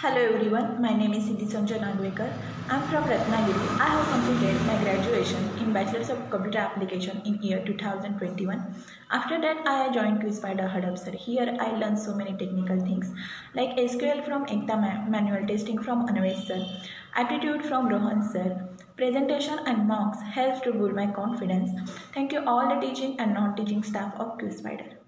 Hello everyone, my name is Siddhi Nagvekar. I am from Ratnagiri. I have completed my graduation in Bachelor's of Computer Application in year 2021. After that, I joined Qspiders Hadapsar. Here I learned so many technical things like SQL from Ekta manual testing from Anvesh sir, aptitude from Rohan sir, presentation and mocks helps to build my confidence. Thank you all the teaching and non-teaching staff of Qspiders.